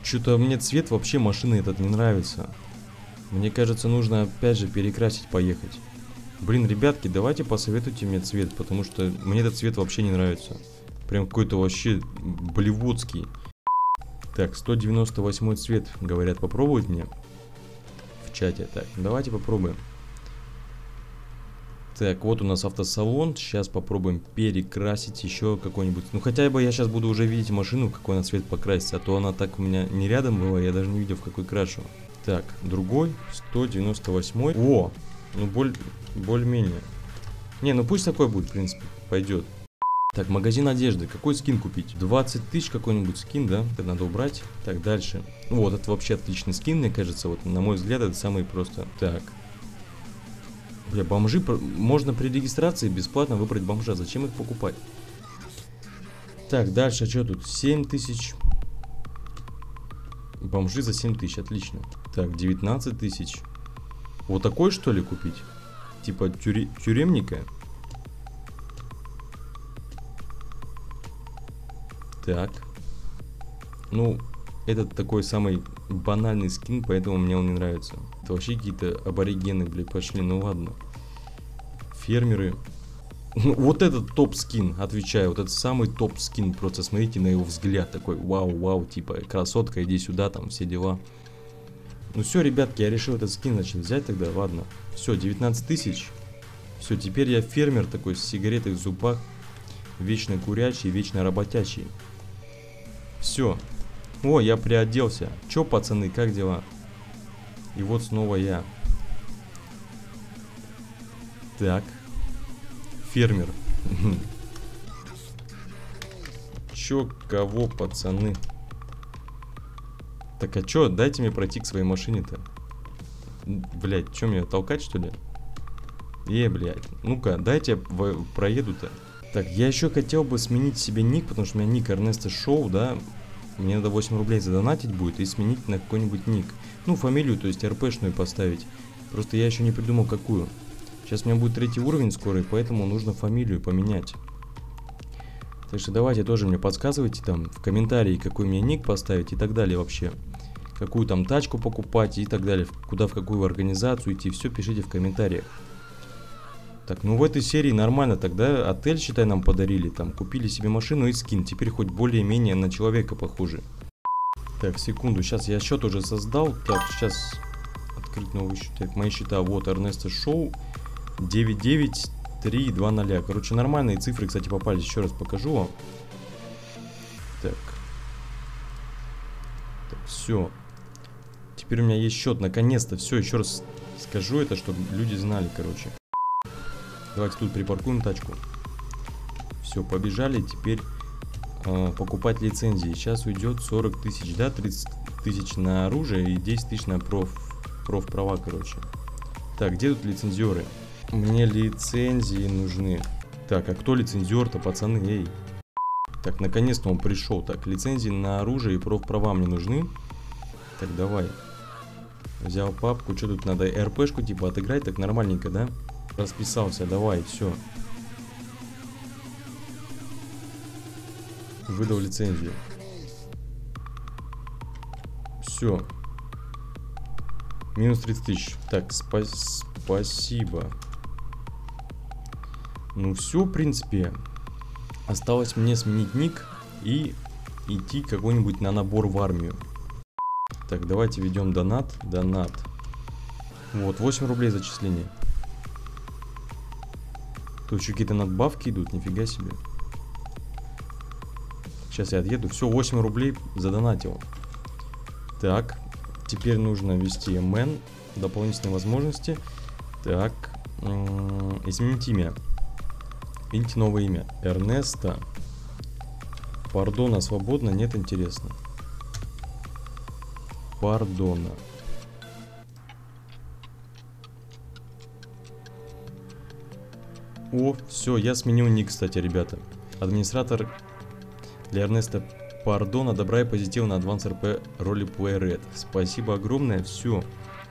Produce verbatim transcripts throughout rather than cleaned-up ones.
Что-то мне цвет вообще машины этот не нравится. Мне кажется, нужно опять же перекрасить, поехать. Блин, ребятки, давайте посоветуйте мне цвет, потому что мне этот цвет вообще не нравится. Прям какой-то вообще болливудский. Так, сто девяносто восьмой цвет, говорят, попробовать мне в чате. Так, давайте попробуем. Так, вот у нас автосалон. Сейчас попробуем перекрасить еще какой-нибудь. Ну, хотя бы я сейчас буду уже видеть машину, в какой она цвет покрасится. А то она так у меня не рядом была, я даже не видел, в какой крашу. Так, другой, сто девяносто восьмой. О, ну, боль, более-менее. Не, ну пусть такой будет, в принципе, пойдет. Так, магазин одежды. Какой скин купить? двадцать тысяч какой-нибудь скин, да? Это надо убрать. Так, дальше. Вот, это вообще отличный скин, мне кажется. Вот, на мой взгляд, это самый просто. Так. Бля, бомжи. Можно при регистрации бесплатно выбрать бомжа. Зачем их покупать? Так, дальше. Что тут? семь тысяч. Бомжи за семь тысяч. Отлично. Так, девятнадцать тысяч. Вот такой, что ли, купить? Типа тюре... тюремника? Так. Ну, этот такой самый банальный скин, поэтому мне он не нравится. Это вообще какие-то аборигены, блядь, пошли. Ну ладно. Фермеры. Ну, вот этот топ-скин, отвечаю. Вот этот самый топ-скин. Просто смотрите на его взгляд. Такой вау-вау, типа красотка, иди сюда, там все дела. Ну все, ребятки, я решил этот скин, значит, взять тогда. Ладно. Все, девятнадцать тысяч. Все, теперь я фермер такой с сигаретой в зубах. Вечно курящий, вечно работящий. Все. О, я приоделся. Че, пацаны, как дела? И вот снова я. Так. Фермер. Че, кого, пацаны? Так, а че, дайте мне пройти к своей машине-то. Блять, че, меня толкать, что ли? Е, блядь. Ну-ка, дайте я проеду-то. Так, я еще хотел бы сменить себе ник, потому что у меня ник Эрнесто Шоу, да. Мне надо восемь рублей задонатить будет и сменить на какой-нибудь ник. Ну, фамилию, то есть РПшную поставить. Просто я еще не придумал какую. Сейчас у меня будет третий уровень скоро, и поэтому нужно фамилию поменять. Так что давайте тоже мне подсказывайте там в комментарии, какой мне ник поставить и так далее вообще. Какую там тачку покупать и так далее. Куда, в какую организацию идти, все пишите в комментариях. Так, ну в этой серии нормально тогда. Отель, считай, нам подарили. Там купили себе машину и скин. Теперь хоть более-менее на человека похоже. Так, секунду. Сейчас я счет уже создал. Так, сейчас открыть новый счет. Так, мои счета. Вот, Эрнесто Шоу. девять девять три два ноль. Короче, нормальные цифры, кстати, попались. Еще раз покажу вам. Так. Так, все. Теперь у меня есть счет. Наконец-то. Все, еще раз скажу это, чтобы люди знали, короче. Давайте тут припаркуем тачку. Все, побежали. Теперь э, покупать лицензии. Сейчас уйдет сорок тысяч, да? тридцать тысяч на оружие и десять тысяч на проф, проф-права, короче. Так, где тут лицензеры? Мне лицензии нужны. Так, а кто лицензер-то, пацаны? Эй. Так, наконец-то он пришел. Так, лицензии на оружие и проф-права мне нужны. Так, давай. Взял папку. Что тут надо? РПшку типа отыграть. Так нормальненько, да? Расписался, давай, все. Выдал лицензию. Все. Минус тридцать тысяч. Так, спа спасибо. Ну все, в принципе. Осталось мне сменить ник и идти какой-нибудь на набор в армию. Так, давайте введем донат. Донат. Вот, восемь рублей зачисление. Тут еще какие-то надбавки идут, нифига себе. Сейчас я отъеду. Все, восемь рублей задонатил. Так, теперь нужно ввести эм эн. Дополнительные возможности. Так, изменить имя. Видите, новое имя. Эрнесто. Пардона свободно? Нет, интересно. Пардона. О, все, я сменил ник, кстати, ребята. Администратор для Эрнесто Пардона. Добра и позитива на Advance эр пи Roleplay Red. Спасибо огромное, все.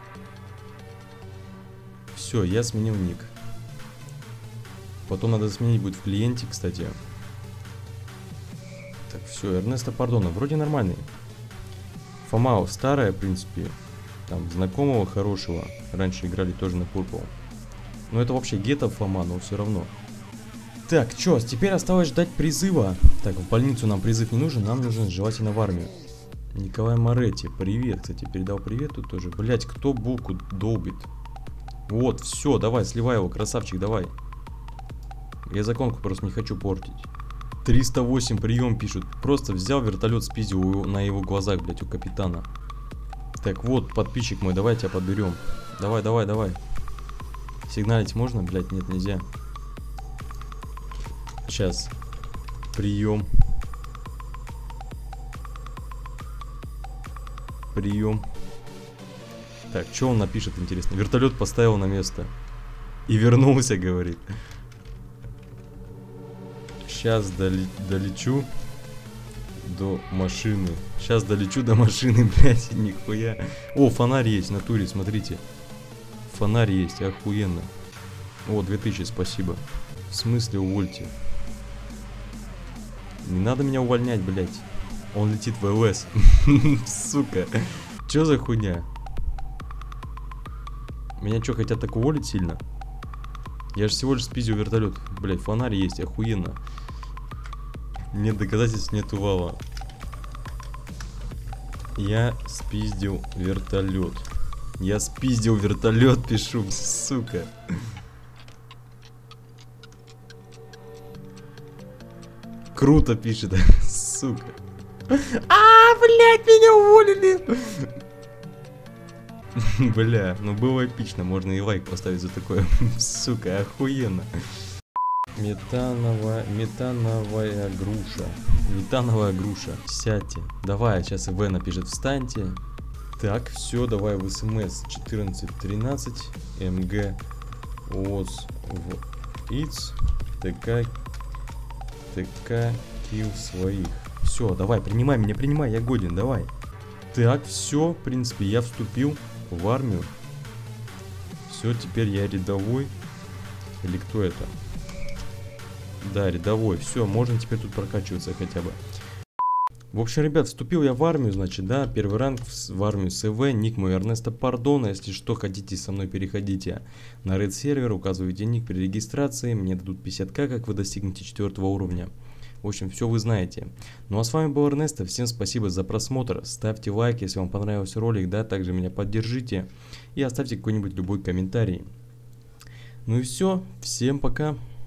Все, я сменил ник. Потом надо сменить будет в клиенте, кстати. Так, все, Эрнесто Пардона. Вроде нормальный. Фома старая, в принципе. Там знакомого хорошего. Раньше играли тоже на Purple. Но это вообще гетто Фома, но все равно. Так, чё, теперь осталось ждать призыва. Так, в больницу нам призыв не нужен, нам нужен желательно в армию. Николай Моретти, привет, кстати, передал привет тут тоже. Блять, кто булку долбит? Вот, все, давай, сливай его, красавчик, давай. Я законку просто не хочу портить. триста восемь прием пишут. Просто взял вертолет, спиздил на его глазах, блять, у капитана. Так, вот, подписчик мой, давай тебя подберем. Давай, давай, давай. Сигналить можно? Блять, нет, нельзя. Сейчас. Прием. Прием. Так, что он напишет, интересно? Вертолет поставил на место. И вернулся, говорит. Сейчас доле долечу до машины. Сейчас долечу до машины, блядь, нихуя. О, фонарь есть в натуре, смотрите. Фонарь есть, охуенно. О, две тысячи, спасибо. В смысле увольте? Не надо меня увольнять, блядь. Он летит в ЛС. Сука. Чё за хуйня? Меня что, хотят так уволить сильно? Я же всего лишь спиздил вертолет. Блядь, фонарь есть, охуенно. Нет доказательств, нет вала. Я спиздил вертолет. Я спиздил вертолет, пишу, сука. Круто пишет, сука. А, блядь, меня уволили. Бля, ну было эпично, можно и лайк поставить за такое. Сука, охуенно. Метановая, метановая груша. Метановая груша. Сядьте. Давай, сейчас И В напишет, встаньте. Так, все, давай в СМС четырнадцать тринадцать МГ ОС в ИЦ ТК ТК килл своих. Все, давай, принимай меня, принимай, я годен, давай. Так, все, в принципе, я вступил в армию. Все, теперь я рядовой. Или кто это? Да, рядовой. Все, можно теперь тут прокачиваться хотя бы. В общем, ребят, вступил я в армию, значит, да, первый ранг в, в армию с ИВ, ник мой Эрнесто Пардона. Если что, хотите со мной, переходите на Red сервер, указывайте ник при регистрации, мне дадут пятьдесят ка, как вы достигнете четвертого уровня. В общем, все вы знаете. Ну а с вами был Эрнесто, всем спасибо за просмотр, ставьте лайк, если вам понравился ролик, да, также меня поддержите и оставьте какой-нибудь любой комментарий. Ну и все, всем пока.